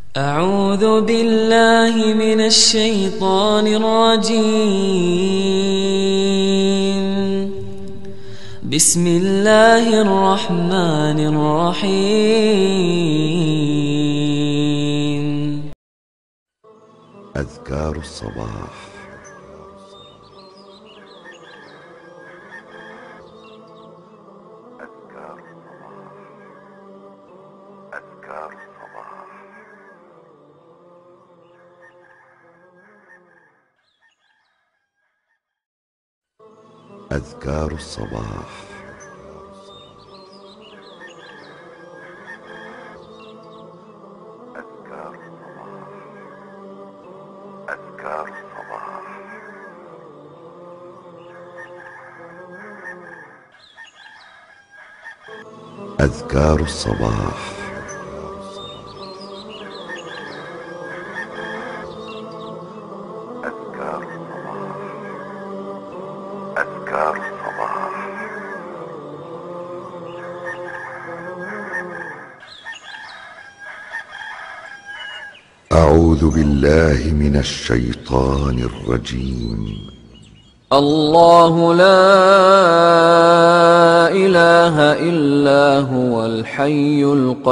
أعوذ بالله من الشيطان الرجيم. بسم الله الرحمن الرحيم. أذكار الصباح. أذكار الصباح. أذكار الصباح. أذكار الصباح. أذكار الصباح. أذكار الصباح. أذكار الصباح. أذكار الصباح. أعوذ بالله من الشيطان الرجيم. الله لا إله إلا هو الحي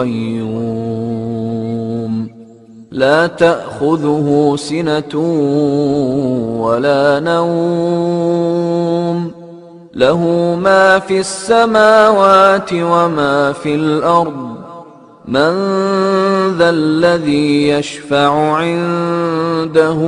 القيوم لا تأخذه سنة ولا نوم له ما في السماوات وما في الأرض من ذا الذي يشفع عنده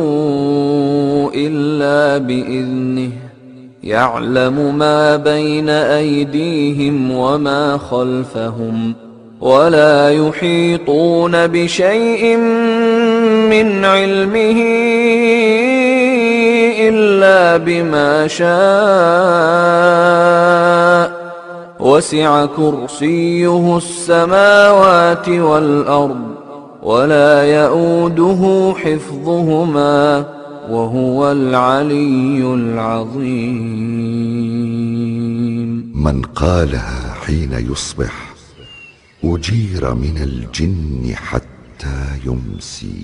إلا بإذنه يعلم ما بين أيديهم وما خلفهم ولا يحيطون بشيء من علمه إلا بما شاء وسع كرسيه السماوات والأرض ولا يئوده حفظهما وهو العلي العظيم. من قالها حين يصبح أجير من الجن حتى يمسي.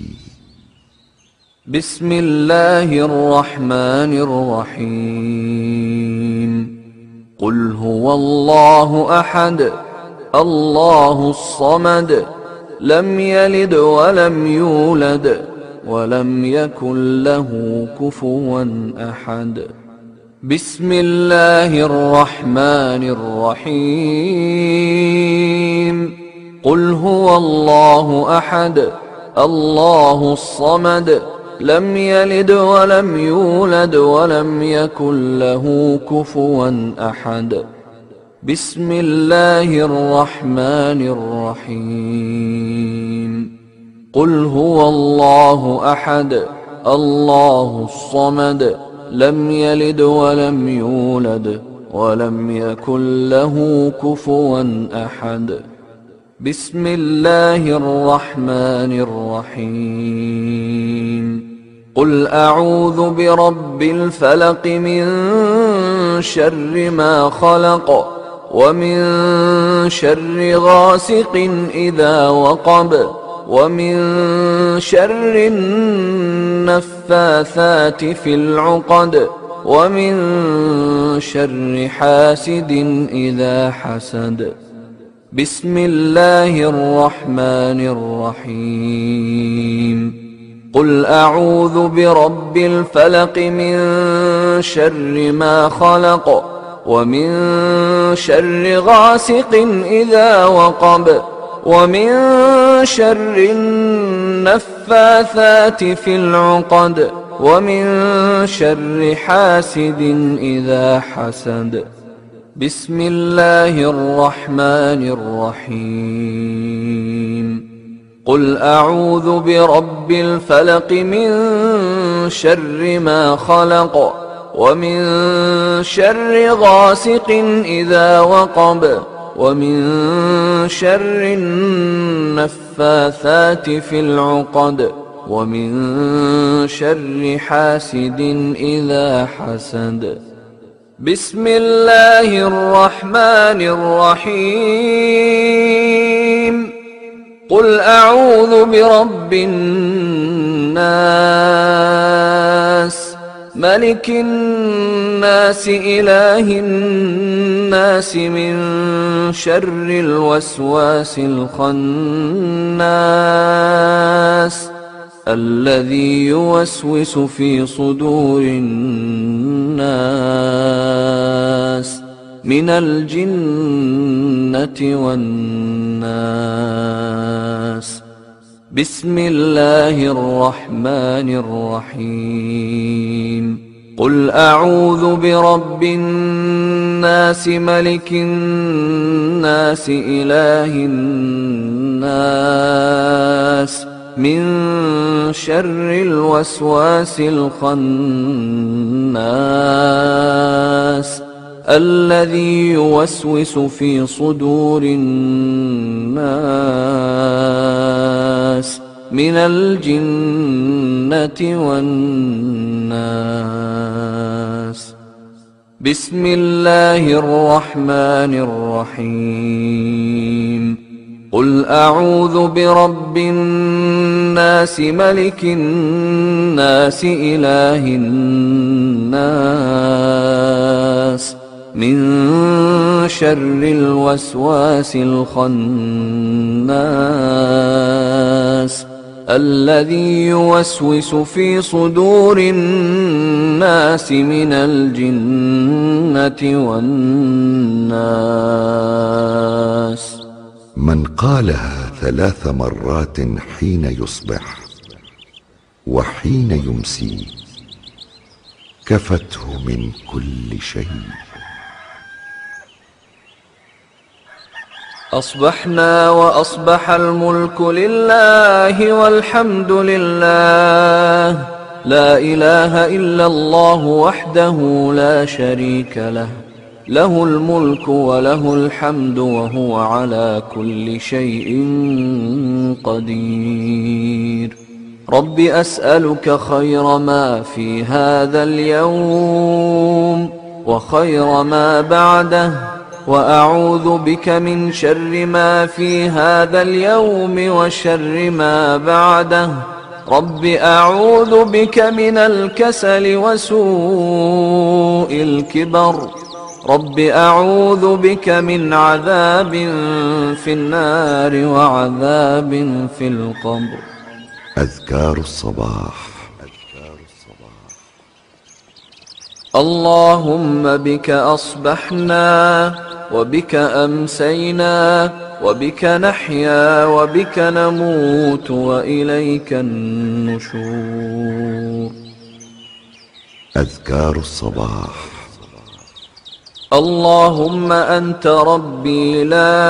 بسم الله الرحمن الرحيم. قل هو الله أحد الله الصمد لم يلد ولم يولد ولم يكن له كفوا أحد. بسم الله الرحمن الرحيم. قل هو الله أحد الله الصمد لم يلد ولم يولد ولم يكن له كفوا أحد. بسم الله الرحمن الرحيم. قل هو الله أحد الله الصمد لم يلد ولم يولد ولم يكن له كفوا أحد. بسم الله الرحمن الرحيم. قل أعوذ برب الفلق من شر ما خلق ومن شر غاسق إذا وقب ومن شر النفاثات في العقد ومن شر حاسد إذا حسد. بسم الله الرحمن الرحيم. قل أعوذ برب الفلق من شر ما خلق ومن شر غاسق إذا وقب ومن شر النفاثات في العقد ومن شر حاسد إذا حسد. بسم الله الرحمن الرحيم. قل أعوذ برب الفلق من شر ما خلق ومن شر غاسق إذا وقب ومن شر النفاثات في العقد ومن شر حاسد إذا حسد. بسم الله الرحمن الرحيم. قل أعوذ برب الناس ملك الناس إله الناس من شر الوسواس الخناس الذي يوسوس في صدور الناس من الجنة والناس. بسم الله الرحمن الرحيم. قل أعوذ برب الناس ملك الناس إله الناس من شر الوسواس الخناس الذي يوسوس في صدور الناس من الجنة والناس. بسم الله الرحمن الرحيم. قل أعوذ برب الناس ملك الناس إله الناس من شر الوسواس الخناس الذي يوسوس في صدور الناس من الجنة والناس. من قالها 3 مرات حين يصبح وحين يمسي كفته من كل شيء. أصبحنا وأصبح الملك لله والحمد لله لا إله إلا الله وحده لا شريك له له الملك وله الحمد وهو على كل شيء قدير. رب أسألك خير ما في هذا اليوم وخير ما بعده وأعوذ بك من شر ما في هذا اليوم وشر ما بعده. رب أعوذ بك من الكسل وسوء الكبر. رب أعوذ بك من عذاب في النار وعذاب في القبر. أذكار الصباح. اللهم بك أصبحنا وبك أمسينا وبك نحيا وبك نموت وإليك النشور. أذكار الصباح. اللهم أنت ربي لا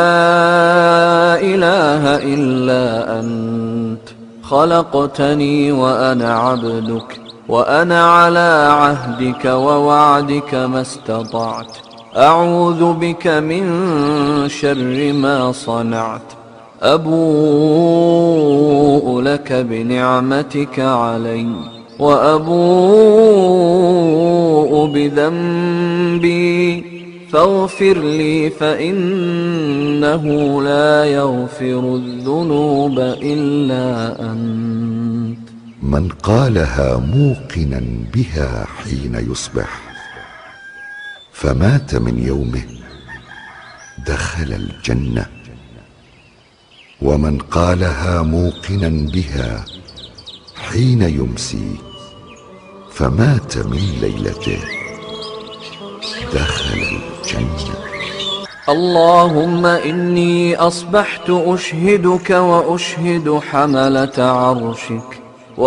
إله إلا أنت خلقتني وأنا عبدك وأنا على عهدك ووعدك ما استطعت. أعوذ بك من شر ما صنعت. أبوء لك بنعمتك علي وأبوء بذنبي فاغفر لي فإنه لا يغفر الذنوب إلا أنت. من قالها موقنا بها حين يصبح فمات من يومه دخل الجنة. ومن قالها موقنا بها حين يمسي فمات من ليلته دخل الجنة. اللهم إني أصبحت أشهدك وأشهد حملة عرشك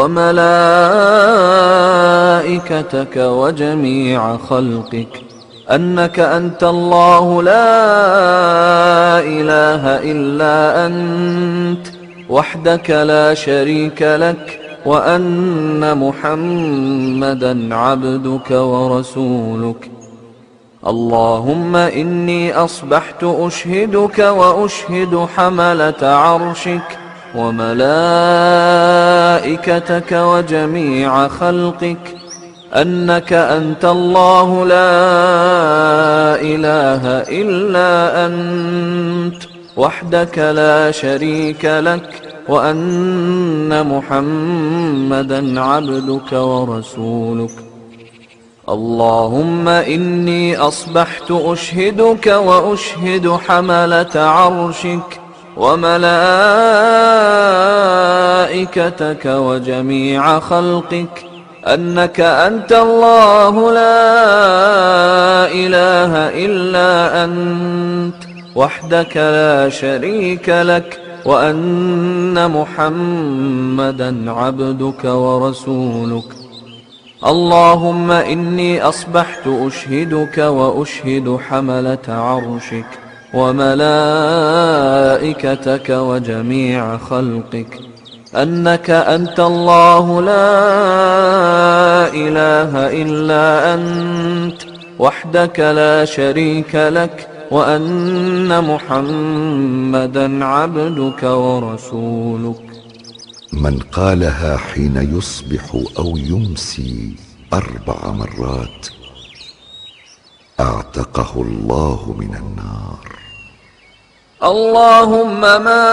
وملائكتك وجميع خلقك أنك أنت الله لا إله إلا أنت وحدك لا شريك لك وأن محمدا عبدك ورسولك. اللهم إني أصبحت أشهدك وأشهد حملة عرشك وملائكتك وجميع خلقك أنك أنت الله لا إله إلا أنت وحدك لا شريك لك، وأن محمدا عبدك ورسولك. اللهم إني أصبحت أشهدك وأشهد حملة عرشك وملائكتك وجميع خلقك أنك أنت الله لا إله إلا أنت وحدك لا شريك لك، وأن محمدا عبدك ورسولك. اللهم إني أصبحت أشهدك وأشهد حملة عرشك وملائكتك وجميع خلقك أنك أنت الله لا إله إلا أنت وحدك لا شريك لك، وأن محمدا عبدك ورسولك. من قالها حين يصبح أو يمسي 4 مرات أعتقه الله من النار. اللهم ما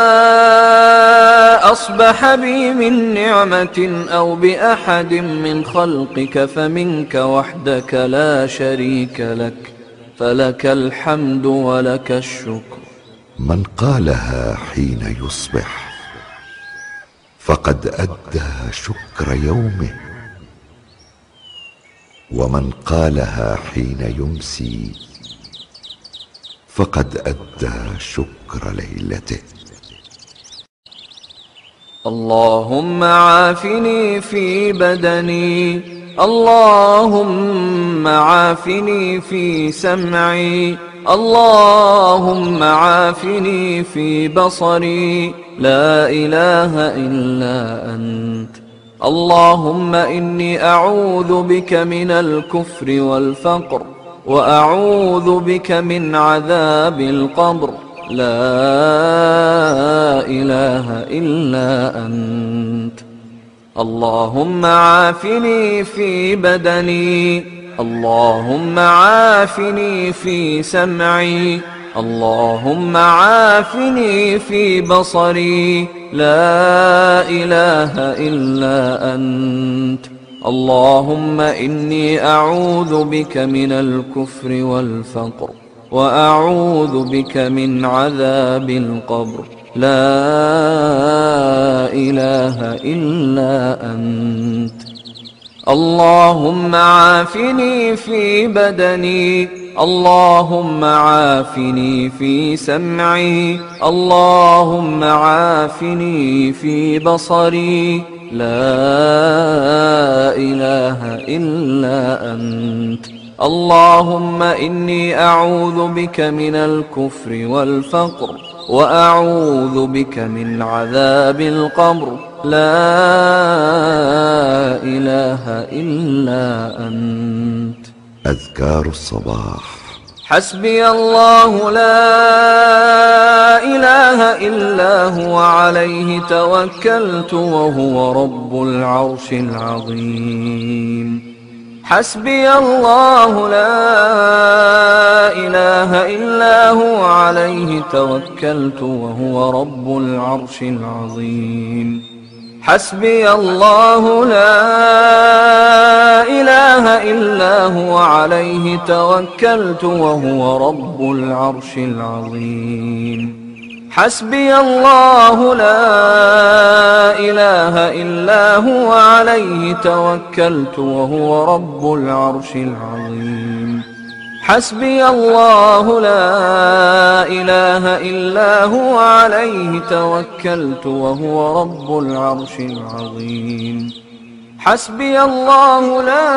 أصبح بي من نعمة أو بأحد من خلقك فمنك وحدك لا شريك لك، فلك الحمد ولك الشكر. من قالها حين يصبح فقد أدى شكر يومه، ومن قالها حين يمسي فقد أدى شكر ليلته. اللهم عافني في بدني، اللهم عافني في سمعي، اللهم عافني في بصري، لا إله إلا أنت. اللهم إني أعوذ بك من الكفر والفقر، وأعوذ بك من عذاب القبر، لا إله إلا أنت. اللهم عافني في بدني، اللهم عافني في سمعي، اللهم عافني في بصري، لا إله إلا أنت. اللهم إني أعوذ بك من الكفر والفقر، وأعوذ بك من عذاب القبر، لا إله إلا أنت. اللهم عافني في بدني، اللهم عافني في سمعي، اللهم عافني في بصري، لا إله إلا أنت. اللهم إني أعوذ بك من الكفر والفقر، وأعوذ بك من عذاب القبر، لا إله إلا أنت. أذكار الصباح. حسبي الله لا إله إلا هو عليه توكلت وهو رب العرش العظيم. حسبي الله لا إله إلا هو عليه توكلت وهو رب العرش العظيم. حسبي الله لا إله إلا هو عليه توكلت وهو رب العرش العظيم. حسبي الله لا إله إلا هو عليه توكلت وهو رب العرش العظيم. حسبي الله لا إله إلا هو عليه توكلت وهو رب العرش العظيم. حسبي الله لا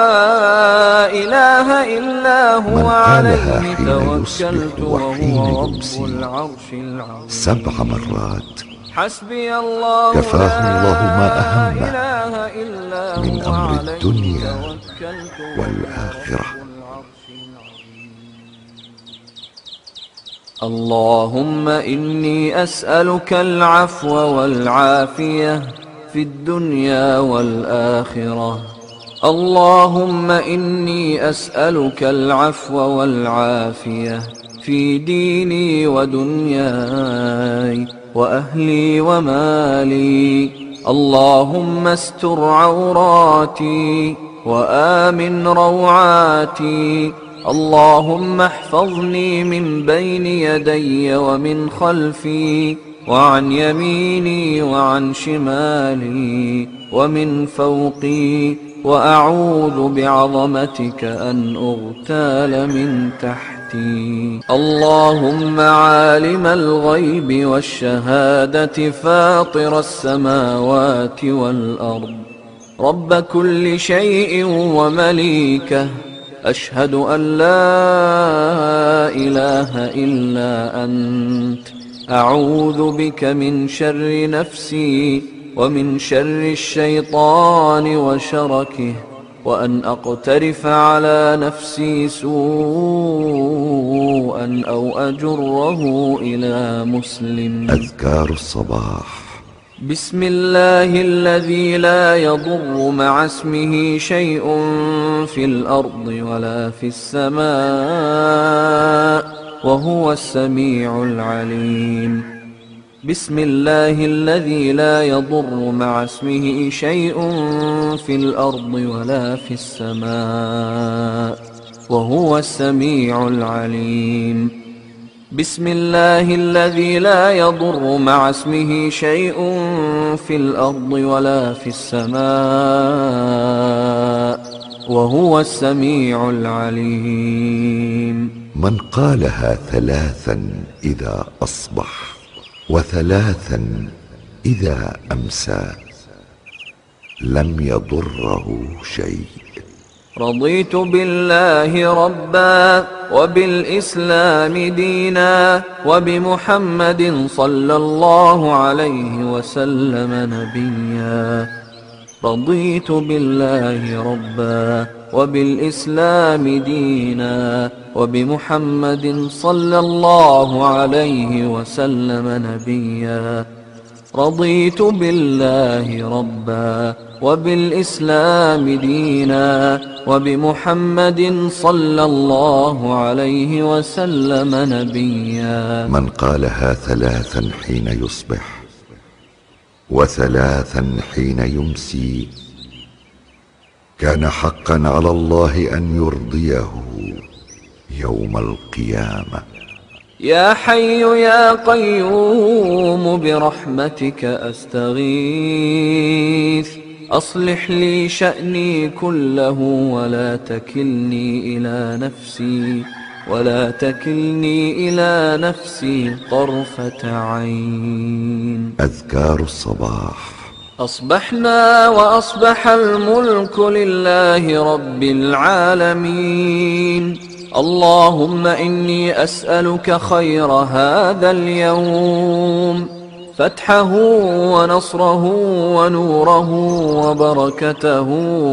إله إلا هو عليه توكلت وهو رب العرش العظيم. 7 مرات حسبي الله كفاه الله ما أهم إلا من هو أمر عليه الدنيا توكلت وهو والآخرة. رب العرش العظيم. اللهم إني أسألك العفو والعافية في الدنيا والآخرة. اللهم إني أسألك العفو والعافية في ديني ودنياي وأهلي ومالي. اللهم استر عوراتي وآمن روعاتي. اللهم احفظني من بين يدي ومن خلفي وعن يميني وعن شمالي ومن فوقي، وأعوذ بعظمتك أن أغتال من تحتي. اللهم عالم الغيب والشهادة فاطر السماوات والأرض، رب كل شيء ومليكه، أشهد أن لا إله إلا أنت. أعوذ بك من شر نفسي ومن شر الشيطان وشركه، وأن أقترف على نفسي سوءا أو أجره إلى مسلم. أذكار الصباح. بسم الله الذي لا يضر مع اسمه شيء في الأرض ولا في السماء وهو السميع العليم. بسم الله الذي لا يضر مع اسمه شيء في الأرض ولا في السماء وهو السميع العليم. بسم الله الذي لا يضر مع اسمه شيء في الأرض ولا في السماء وهو السميع العليم. من قالها ثلاثا إذا أصبح وثلاثا إذا أمسى لم يضره شيء. رضيت بالله ربا وبالإسلام دينا وبمحمد صلى الله عليه وسلم نبيا. رضيت بالله ربا وبالإسلام دينا وبمحمد صلى الله عليه وسلم نبيا. رضيت بالله ربا وبالإسلام دينا وبمحمد صلى الله عليه وسلم نبيا. من قالها ثلاثا حين يصبح وثلاثا حين يمسي كان حقا على الله أن يرضيه يوم القيامة. يا حي يا قيوم برحمتك أستغيث، أصلح لي شأني كله ولا تكلني إلى نفسي طرفة عين. أذكار الصباح. أصبحنا وأصبح الملك لله رب العالمين. اللهم إني أسألك خير هذا اليوم، فتحه ونصره ونوره وبركته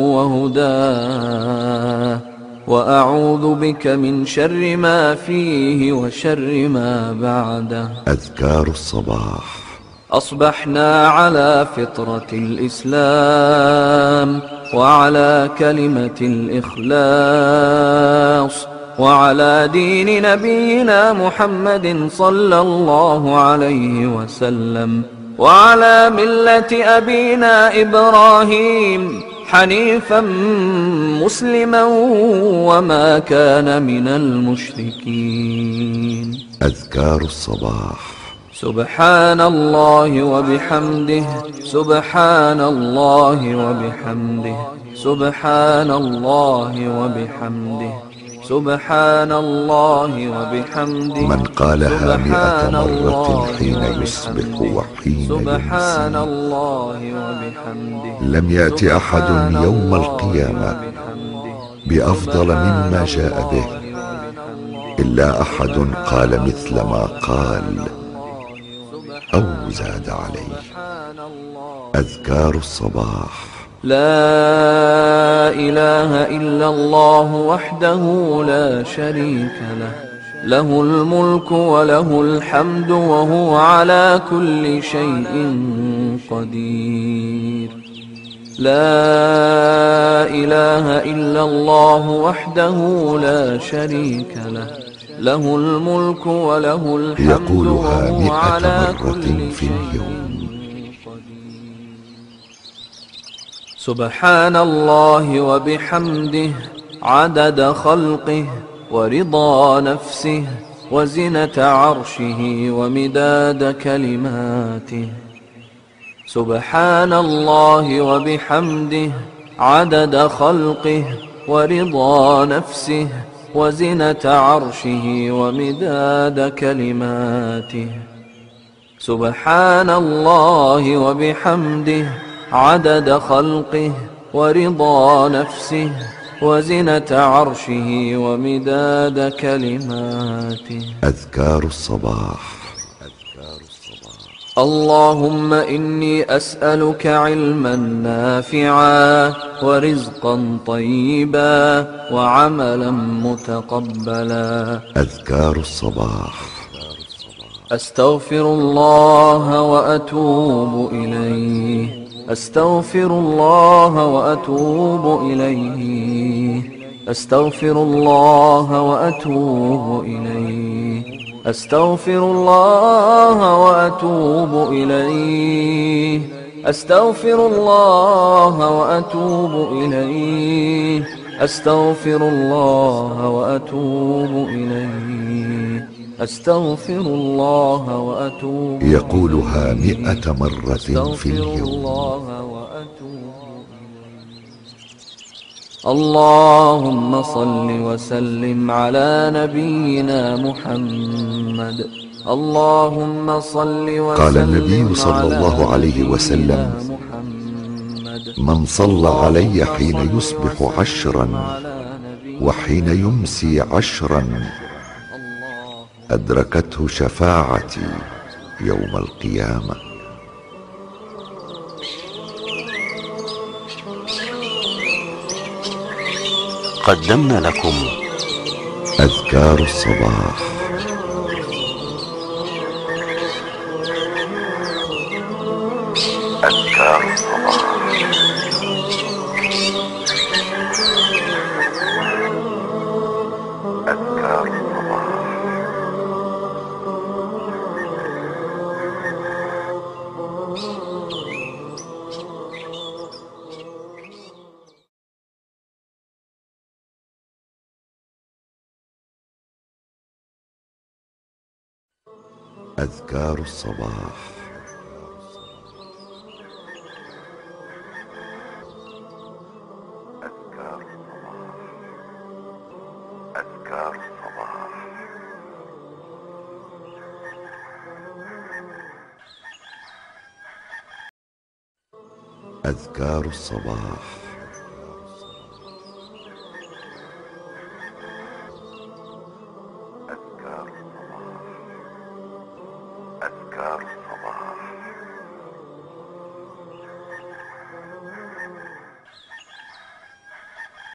وهداه، وأعوذ بك من شر ما فيه وشر ما بعده. أذكار الصباح. أصبحنا على فطرة الإسلام وعلى كلمة الإخلاص وعلى دين نبينا محمد صلى الله عليه وسلم وعلى ملة أبينا إبراهيم حنيفا مسلما وما كان من المشركين. أذكار الصباح. سبحان الله وبحمده، سبحان الله وبحمده، سبحان الله وبحمده، سبحان الله وبحمده. من قالها 100 مرة حين يصبح وحين سبحان يمسي الله وبحمده. لم يأت أحد يوم القيامة بأفضل مما جاء به إلا أحد قال مثل ما قال أو زاد عليه. أذكار الصباح. لا إله إلا الله وحده لا شريك له، له الملك وله الحمد وهو على كل شيء قدير. لا إله إلا الله وحده لا شريك له، له الملك وله الحمد يقولها وهو 100 على مرة كل في شيء اليوم. قدير. سبحان الله وبحمده عدد خلقه ورضا نفسه وزنة عرشه ومداد كلماته. سبحان الله وبحمده عدد خلقه ورضا نفسه وزنة عرشه ومداد كلماته. سبحان الله وبحمده عدد خلقه ورضا نفسه وزنة عرشه ومداد كلماته. أذكار الصباح. اللهم إني أسألك علما نافعا ورزقا طيبا وعملا متقبلا. أذكار الصباح. أستغفر الله وأتوب إليه. أستغفر الله وأتوب إليه. أستغفر الله وأتوب إليه. أستغفر الله وأتوب إليه. أستغفر الله وأتوب إليه. أستغفر الله وأتوب إليه. أستغفر الله وأتوب إليه. يقولها 100 مرة في اليوم. اللهم صل وسلم على نبينا محمد. اللهم صل وسلم قال النبي صلى الله عليه وسلم: من صلى علي حين يصبح 10 وحين يمسي 10 أدركته شفاعتي يوم القيامة. قدمنا لكم أذكار الصباح. أذكار الصباح. أذكار الصباح. أذكار الصباح. أذكار الصباح. أذكار الصباح. أذكار الصباح.